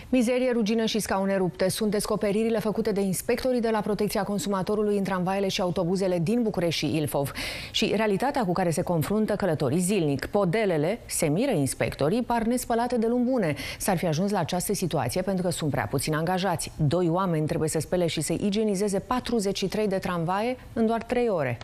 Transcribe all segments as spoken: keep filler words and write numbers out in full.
Mizerie, rugină și scaune rupte sunt descoperirile făcute de inspectorii de la Protecția Consumatorului în tramvaiele și autobuzele din București și Ilfov. Și realitatea cu care se confruntă călătorii zilnic. Podelele, se miră inspectorii, par nespălate de luni bune. S-ar fi ajuns la această situație pentru că sunt prea puțini angajați. Doi oameni trebuie să spele și să igienizeze patruzeci și trei de tramvaie în doar trei ore.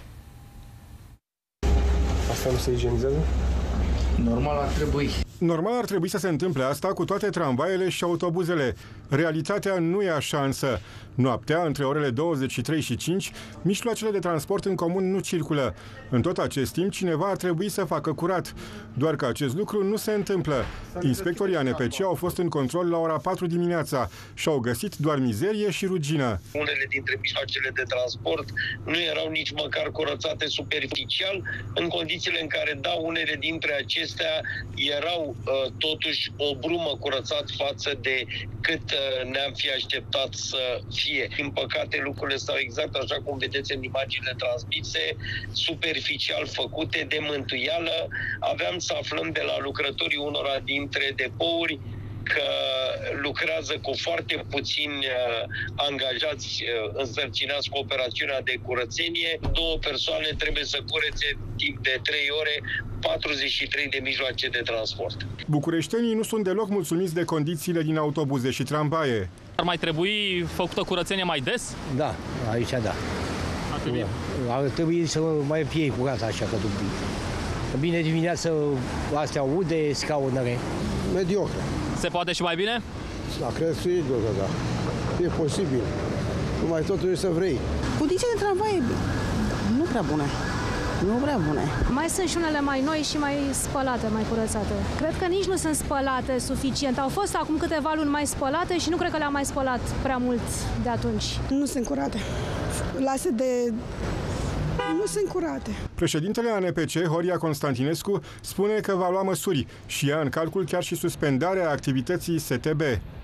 Asta nu se igienizează? Normal ar trebui. Normal ar trebui să se întâmple asta cu toate tramvaiele și autobuzele. Realitatea nu e așa însă. Noaptea, între orele douăzeci și trei și cinci, mijloacele de transport în comun nu circulă. În tot acest timp, cineva ar trebui să facă curat. Doar că acest lucru nu se întâmplă. Inspectorii A N P C au fost în control la ora patru dimineața și au găsit doar mizerie și rugină. Unele dintre mijloacele de transport nu erau nici măcar curățate superficial, în condițiile în care, da, unele dintre acestea erau uh, totuși o brumă curățat față de cât uh, ne-am fi așteptat să fie. Din păcate, lucrurile stau exact așa cum vedeți în imaginile transmise, superficial făcute, de mântuială. Aveam să aflăm de la lucrătorii unora dintre depouri că lucrează cu foarte puțini uh, angajați uh, însărcinați cu operațiunea de curățenie. Două persoane trebuie să curețe timp de trei ore patruzeci și trei de mijloace de transport. Bucureștenii nu sunt deloc mulțumiți de condițiile din autobuze și tramvaie. Ar mai trebui făcută curățenie mai des? Da, aici da. Ar trebui, da. Ar trebui să mai fie curat așa că după. Bine dimineața, astea ude, scaunele. Mediocre. Se poate și mai bine? Da, cred că e doar, da. E posibil. Numai totul e să vrei. Condițiile de tramvai nu prea bune. Nu prea bune. Mai sunt și unele mai noi și mai spălate, mai curățate. Cred că nici nu sunt spălate suficient. Au fost acum câteva luni mai spălate și nu cred că le-am mai spălat prea mult de atunci. Nu sunt curate. Lasă de... Nu sunt curate. Președintele A N P C, Horia Constantinescu, spune că va lua măsuri și ia în calcul chiar și suspendarea activității S T B.